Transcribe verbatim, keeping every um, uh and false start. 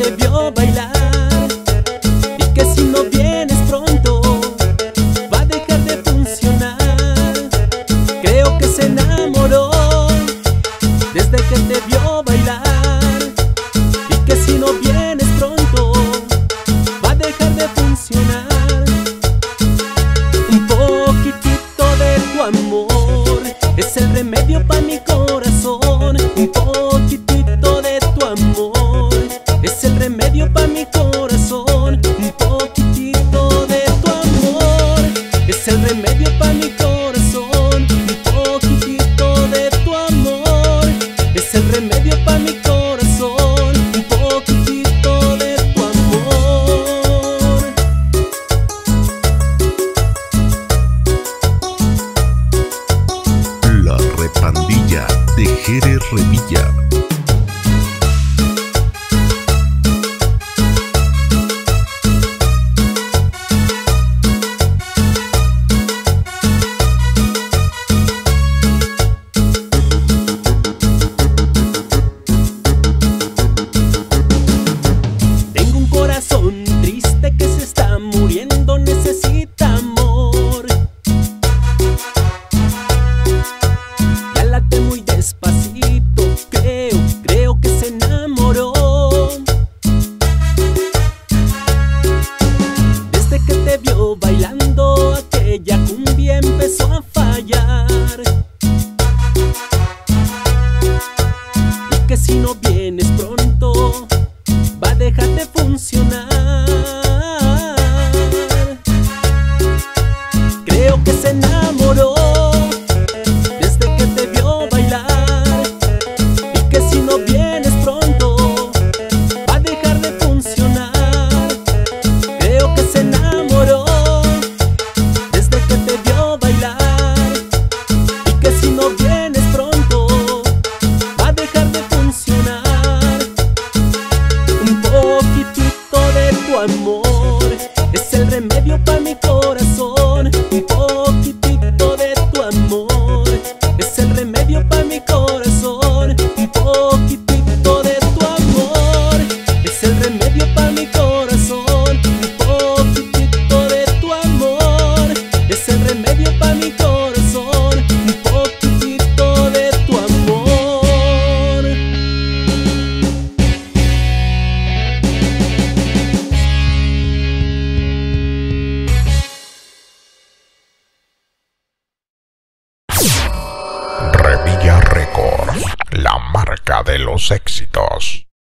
te vio bailar y que si no vienes pronto va a dejar de funcionar. Creo que se enamoró desde que te vio bailar y que si no vienes pronto va a dejar de funcionar. Un poquitito de tu amor es el remedio para mi corazón. Un poquitito de tu amor es el remedio para mi corazón. Un poquitito de tu amor es el remedio para mi corazón. Un poquitito de tu amor es el remedio para mi corazón. Un poquitito de tu amor. La Repandilla de Jerez Revilla. Tengo un corazón triste que se está muriendo, necesita amor. Ya late muy despacito, creo, creo que se enamoró. Desde que te vio bailando aquella cumbia empezó a fallar. Y que si no vienes pronto va a dejar de funcionar. Creo que se enamoró desde que te vio bailar y que si no vienes pronto va a dejar de funcionar. Creo que se enamoró desde que te vio bailar y que si no vienes pronto va a dejar de funcionar. Un poquitito de tu amor es el remedio para mi corazón. Un poquitito de tu amor es el remedio para mi corazón. Un poquitito de tu amor es el remedio para mi corazón. Un poquitito de tu amor es el remedio para mi corazón. Un poquitito de tu amor. Revilla Records, la marca de los éxitos.